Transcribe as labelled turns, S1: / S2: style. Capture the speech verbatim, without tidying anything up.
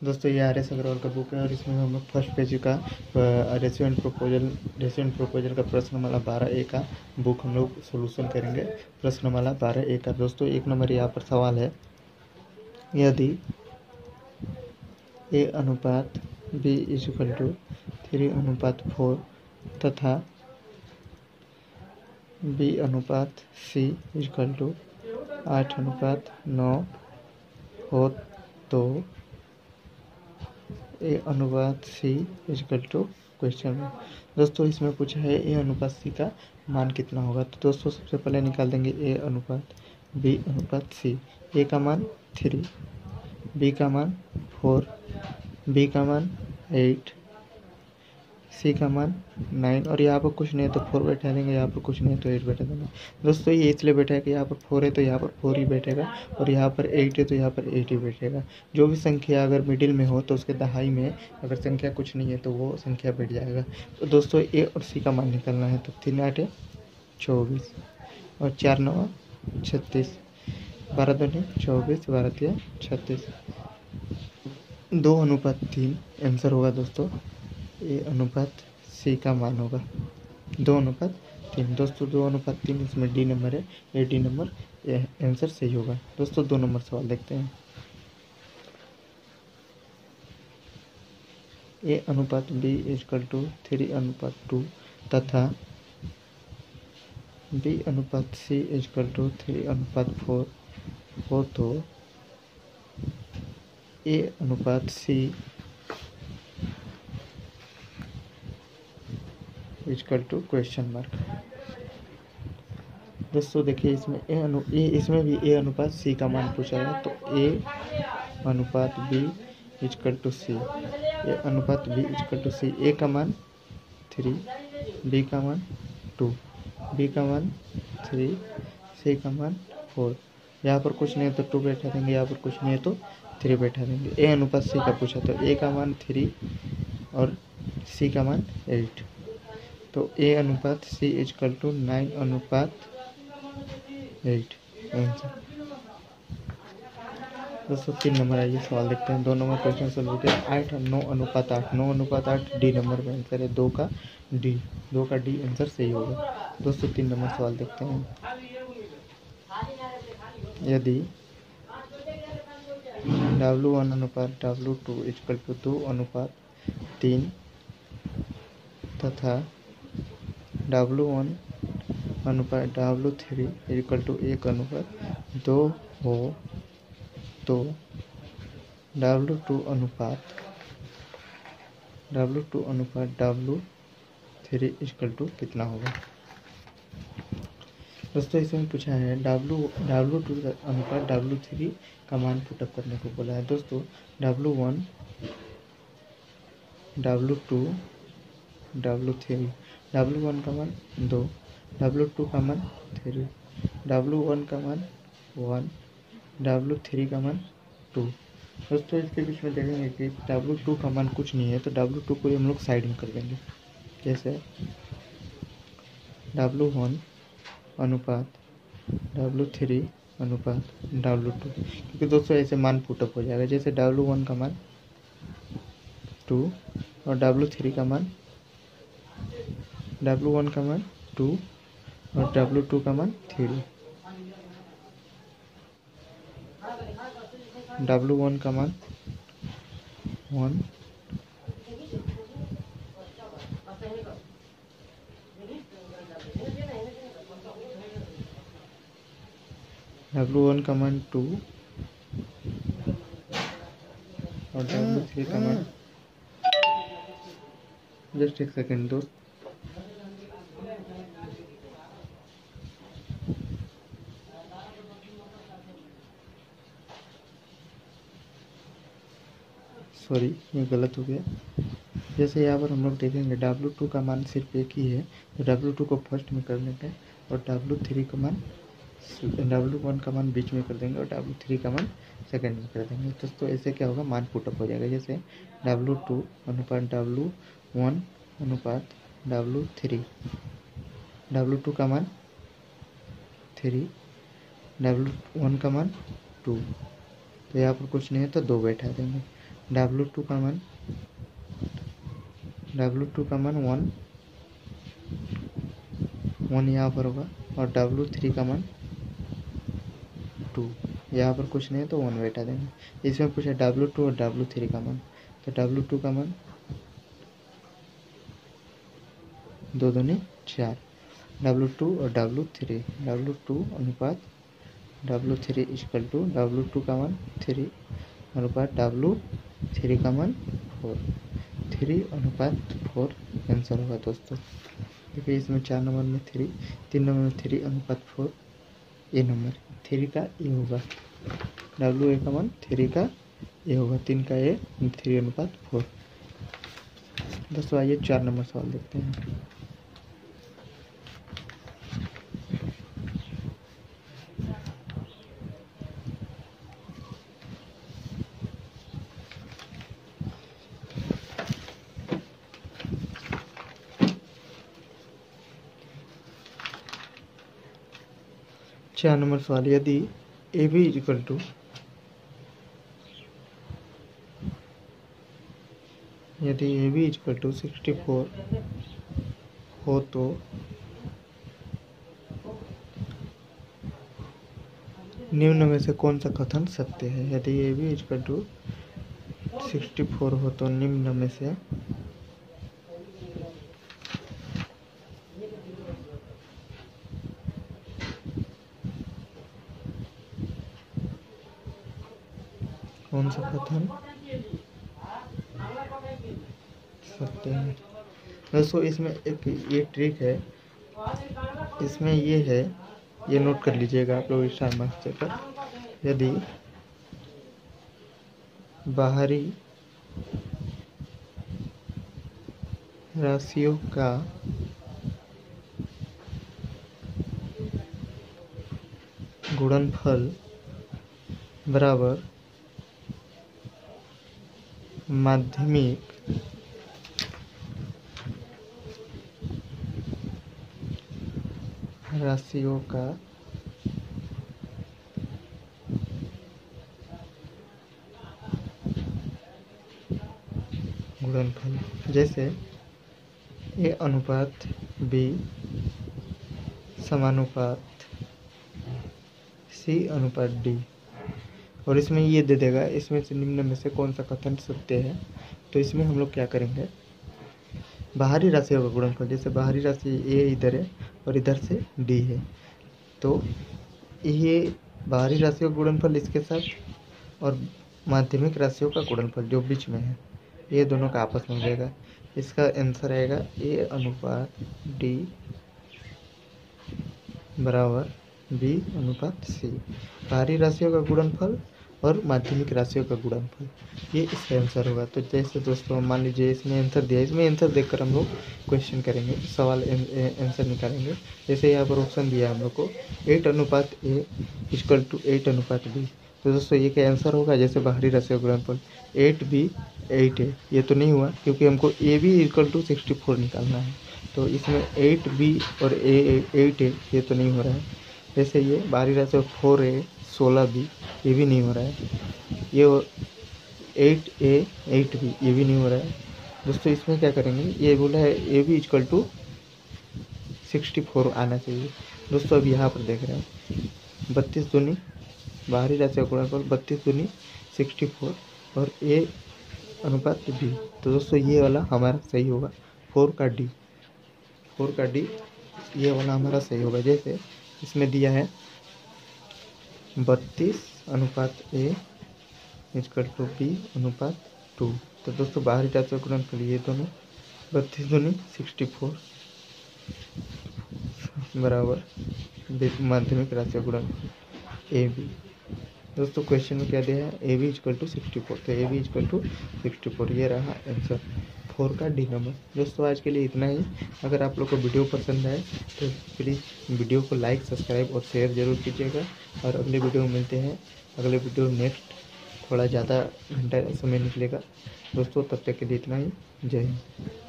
S1: दोस्तों ये R S Agarwal का बुक है और इसमें हम लोग फर्स्ट पेज का ratio and proposal ratio and proposal का प्रश्नमाला बारह ए का बुक हम लोग सोल्यूशन करेंगे। प्रश्नमाला बारह ए का दोस्तों एक नंबर यहाँ पर सवाल है, यदि ए अनुपात B is equal to three अनुपात फोर तथा बी अनुपात सी इज इक्वल टू आठ अनुपात नौ हो तो ए अनुपात सी इजकल टू क्वेश्चन में। दोस्तों इसमें पूछा है ए अनुपात सी का मान कितना होगा। तो दोस्तों सबसे पहले निकाल देंगे ए अनुपात बी अनुपात सी। ए का मान थ्री, बी का मान फोर, बी का मान एट, सी का मान नाइन और यहाँ पर कुछ नहीं है तो फोर बैठा देंगे, यहाँ पर कुछ नहीं है तो एट बैठा देंगे। दोस्तों ये इसलिए बैठा है कि यहाँ पर फोर है तो यहाँ पर फोर ही बैठेगा और यहाँ पर एट है तो यहाँ पर एट ही बैठेगा। जो भी संख्या अगर मिडिल में हो तो उसके दहाई में अगर संख्या कुछ नहीं है तो वो संख्या बैठ जाएगा। तो दोस्तों ए और सी का मान निकलना है। तो तीन आठ चौबीस और चार नौ छत्तीस, बारह दो चौबीस, बारह तीन छत्तीस, दो अनुपात तीन आंसर होगा। दोस्तों ए अनुपात सी का मान होगा दो अनुपात तीन। दोस्तों दो अनुपात तीन इसमें डी नंबर है, ए डी नंबर आंसर सही होगा। दोस्तों दो नंबर सवाल देखते हैं। ए अनुपात बी इजकल टू थ्री अनुपात टू तथा बी अनुपात सी इजकल टू थ्री अनुपात फोर हो तो ए अनुपात C is equal to question mark. दोस्तों देखिए इसमें ए अनु ए इसमें भी ए अनुपात सी का मान पूछा है। तो ए अनुपात B is equal to C, A अनुपात B is equal to C. A का मान थ्री, बी का मान टू, बी का मान थ्री, सी का मान फोर। यहाँ पर कुछ नहीं है तो टू बैठा देंगे, यहाँ पर कुछ नहीं है तो थ्री बैठा देंगे। ए अनुपात सी का पूछा तो ए का मान थ्री और सी का मान एट। तो ए अनुपात सी इजकल टू नाइन अनुपात एट आंसर। दोस्तों तीन नंबर आइए सवाल देखते हैं। दो नंबर क्वेश्चन सोल्व होते हैं। आठ नौ अनुपात आठ, नौ अनुपात आठ डी नंबर में आंसर है। दो का डी दो का डी आंसर सही होगा। दोस्तों तीन नंबर सवाल देखते हैं। यदि डब्ल्यू वन अनुपात डब्ल्यू टू इजकल टू दो अनुपात तीन तथा डब्ल्यू वन अनुपात डब्ल्यू थ्री इक्वल टू एक अनुपात दो हो तो डब्ल्यू टू अनुपात डब्ल्यू टू अनुपात डब्ल्यू थ्री इक्वल टू कितना होगा। दोस्तों इसमें पूछा है डब्ल्यू डब्ल्यू टू अनुपात डब्ल्यू थ्री का मान पुटअप करने को बोला है। दोस्तों W one W two W three, W one का मान दो, डब्ल्यू टू का मान थ्री, डब्ल्यू वन का मान वन, डब्ल्यू थ्री का मान टू। दोस्तों इसके बीच में देखेंगे कि डब्ल्यू टू का मान कुछ नहीं है तो डब्ल्यू टू को हम लोग साइड में कर देंगे। जैसे डब्ल्यू वन अनुपात डब्ल्यू थ्री अनुपात डब्ल्यू टू, क्योंकि दोस्तों ऐसे मान पुटअप हो जाएगा। जैसे डब्ल्यू वन का मान टू और डब्ल्यू थ्री का मान डब्ल्यू वन का मान टू और डब्ल्यू टू का मान थ्री, डब्ल्यू वन का मान वन, डब्ल्यू वन का मान टू और डब्ल्यू थ्री का मान, जस्ट एक सेकेंड दोस्त, सॉरी ये गलत हो गया। जैसे यहाँ पर हम लोग देखेंगे डब्ल्यू टू का मान सिर्फ एक ही है तो डब्ल्यू टू को फर्स्ट में कर देंगे और डब्ल्यू थ्री का मान डब्ल्यू वन का मान बीच में कर देंगे और डब्ल्यू थ्री का मान सेकंड में कर देंगे। दोस्तों ऐसे क्या होगा, मान पुटअप हो जाएगा। जैसे डब्ल्यू टू अनुपात डब्ल्यू वन अनुपात डब्ल्यू थ्री, डब्ल्यू टू का मान थ्री, डब्ल्यू वन का मान टू, तो यहाँ पर कुछ नहीं है तो दो बैठा देंगे डब्लू टू का मान डब्लू टू का मान वन वन यहाँ पर होगा, और डब्लू थ्री का मान टू। यहाँ पर कुछ नहीं है तो वन बैठा देंगे। इसमें पूछा डब्लू टू और डब्लू थ्री का मान, तो डब्लू टू का मान दो दूनी चार, डब्लू टू और डब्लू थ्री, डब्लू टू अनुपात W three equal to W two का मान थ्री अनुपात डब्लू थ्री का मान फोर, थ्री अनुपात फोर आंसर होगा दोस्तों। देखिए इसमें चार नंबर में थ्री, तीन नंबर में थ्री अनुपात फोर, ए नंबर थ्री का ए होगा, डब्लू ए का मान थ्री का ए होगा, तीन का ए, थ्री अनुपात फोर। दोस्तों आइए चार नंबर सवाल देखते हैं। चार नंबर सवाल, यदि ए बी इक्वल टू यदि A B equal to sixty four हो तो निम्न में से कौन सा कथन सत्य है। यदि A B equal to sixty four हो तो निम्न में से कौन सा कथन सत्य है। दोस्तों इसमें एक ये ट्रिक है, इसमें ये है, ये नोट कर लीजिएगा आप लोग स्टार मार्क्स पर। यदि बाहरी राशियों का गुणनफल बराबर माध्यमिक राशियों का गुणनफल, जैसे ए अनुपात बी समानुपात सी अनुपात डी, और इसमें ये दे देगा इसमें से निम्न में से कौन सा कथन सत्य है। तो इसमें हम लोग क्या करेंगे, बाहरी राशियों का गुणनफल, जैसे बाहरी राशि ए इधर है और इधर से डी है, तो ये बाहरी राशियों का गुणनफल इसके साथ और माध्यमिक राशियों का गुणनफल जो बीच में है, ये दोनों का आपस में हो जाएगा। इसका आंसर आएगा ए अनुपात डी बराबर बी अनुपात सी, बाहरी राशियों का गुणनफल और माध्यमिक राशियों का गुणनफल, ये इसका आंसर होगा। तो जैसे दोस्तों मान लीजिए इसमें आंसर दिया, इसमें आंसर देखकर हम लोग क्वेश्चन करेंगे, सवाल आंसर निकालेंगे। जैसे यहाँ पर ऑप्शन दिया है हम लोग को एट अनुपात ए इक्वल टू एट अनुपात बी, तो दोस्तों ये क्या आंसर होगा। जैसे बाहरी राशियों का गुणनफल एट बी एट है, ये तो नहीं हुआ क्योंकि हमको A B equal to sixty four निकालना है, तो इसमें एट बी और ए एट है, ये तो नहीं हो रहा है। जैसे ये बाहरी राशि फोर ए सोलह बी, ये भी नहीं हो रहा है। ये एट ए एट बी, ये भी नहीं हो रहा है। दोस्तों इसमें क्या करेंगे, ये बोला है A B equal to sixty four आना चाहिए। दोस्तों अब यहाँ पर देख रहे हैं बत्तीस दूनी बाहरी राशि का गुणनफल बत्तीस दूनी सिक्सटी फोर और ए अनुपात बी, तो दोस्तों ये वाला हमारा सही होगा, फोर का डी, फोर का डी ये वाला हमारा सही होगा। जैसे इसमें दिया है बत्तीस अनुपात ए इक्वल टू बी अनुपात टू, तो दोस्तों बाहरी राशि का गुणनफल ये दोनों बत्तीस दूनी सिक्सटी फोर बराबर माध्यमिक राशि का गुणनफल ए बी। दोस्तों क्वेश्चन में क्या दिया है, A B equal to sixty four, तो A B equal to sixty four ये रहा आंसर, फोर का डी नंबर। दोस्तों आज के लिए इतना ही। अगर आप लोग को वीडियो पसंद आए तो प्लीज़ वीडियो को लाइक सब्सक्राइब और शेयर जरूर कीजिएगा, और अगले वीडियो में मिलते हैं। अगले वीडियो नेक्स्ट थोड़ा ज़्यादा घंटा समय निकलेगा दोस्तों, तब तक के लिए इतना ही। जय हिंद।